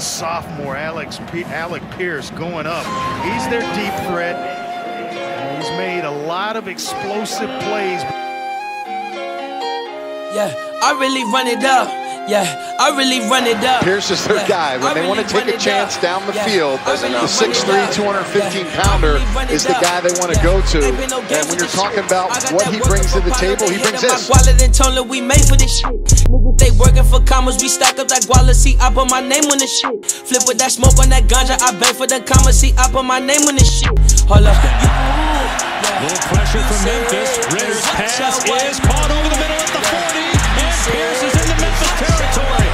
sophomore, Alec Pierce, going up. He's their deep threat. He's made a lot of explosive plays. Yeah, I really run it up. Yeah, I really run it up. Pierce is their guy. When they want to take a chance down the field, the 6'3", 215-pounder is the guy they want to go to. And when you're talking about what he brings to the table, he brings this. We made for this shit. They working for commas, we stack up that guala. See, I put my name on this shit. Flip with that smoke on that ganja, I bang for the commas. See, I put my name on this shit. Hold up. Little pressure from Memphis. Ritter's pass is caught over the middle at the 40. And Pierce is in the Memphis territory.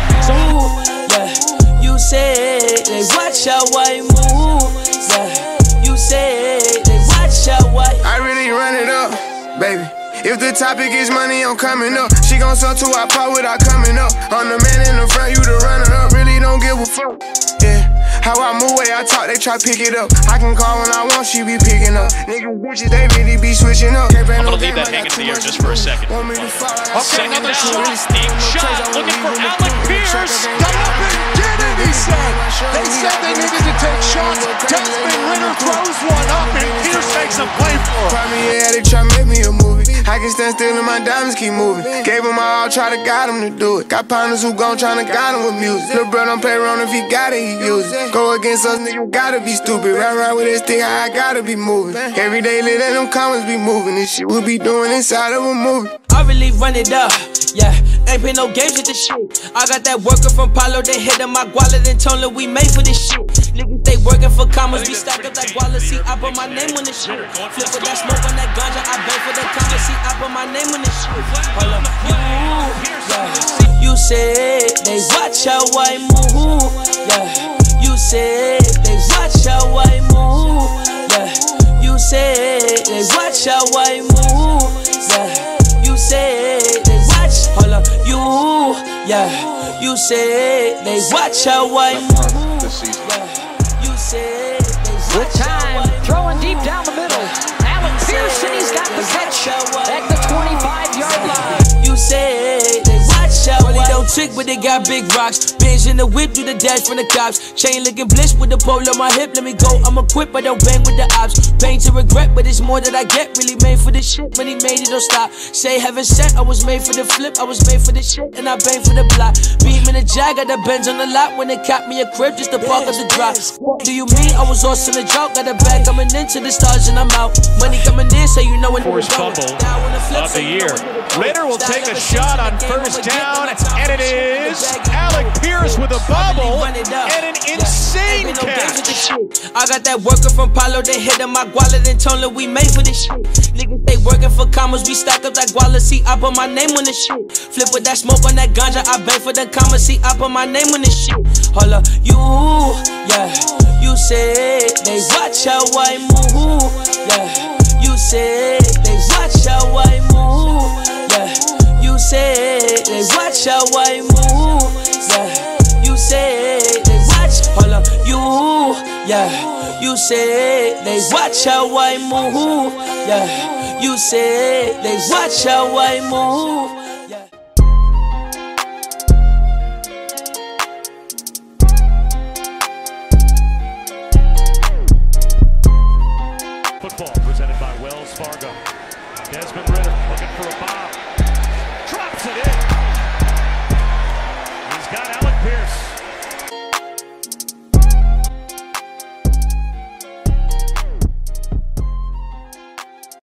Yeah, you say they watch how I move. Yeah, you say they watch how I really run it up, baby. If the topic is money, I'm coming up. She gon' sell to our pot without coming up. I'm the man in the front, you the runner up. Really don't give a fuck. Yeah, how I move, way I talk, they try pick it up. I can call when I want, she be picking up. Niggas bitches, they really be switching up. I'm gonna leave that hanging in the air just for a second. Okay, another shot, deep shot, looking for Alec Pierce. Got up and did it, he said. They said they needed to take shots. Desmond Ritter throws one up and Pierce makes a play for him. Probably, yeah, they try to make me a movie. I can stand still and my diamonds keep moving. Gave them all, try to guide them to do it. Got partners who gon' tryna guide them with music. Lil' bro don't play around, if he got it, he use it. Go against us, nigga, gotta be stupid. Ride with this thing, I gotta be moving. Every day, let them comments be moving. This shit we'll be doing inside of a movie. I really run it up, yeah. Ain't been no games with this shit. I got that worker from Palo, they hit on my guala, then told her we made for this shit. Niggas, they working for commas, we stack up that guala. See, I put my name on this shit. Flip with that smoke on that ganja, I bang for the commas. See, I put my name on this shit. Hold up, yeah. You say they watch how I move, yeah. You say they watch how I move, yeah. You say they watch how I move, yeah. You say they watch, hold up, yeah. You say they watch how I move, yeah. You say they watch how I move. Throwing deep down the middle. Alec Pierce, and he's got the catch at the 25-yard line. You say they watch how I don't trick, but they got big rocks. Binge in the whip, do the dash from the cops. Chain looking bliss with the pole on my hip. Let me go, I'm equipped, I don't bang with the ops. Pain to regret, but it's more that I get. Really made for this shit, when he made it, don't stop. Say heaven sent, I was made for the flip. I was made for this shit, and I bang for the block. Beam in the jag, got the Benz on the lot. When they cap me a crib, just to park up the drop. What do you mean? I was awesome the joke. Got a bag coming into the stars and I'm out. Money coming in, so you know when First fumble of the year. Ritter will take a shot on first down, and it is Alec Pierce with a bobble and an insane catch. I got that worker from Palo, they hit on my guala, then told her we made for this shit. Niggas, they working for commas, we stack up that guala. See, I put my name on this shit. Flip with that smoke on that ganja, I bang for the commas. See, I put my name on this shit. Hold up, yeah. You say they watch how I move, yeah. You say they watch how I move, yeah. You say they watch how I move, yeah. You say they watch, hold up, yeah. You say they watch how I move, yeah. You say they watch how I move.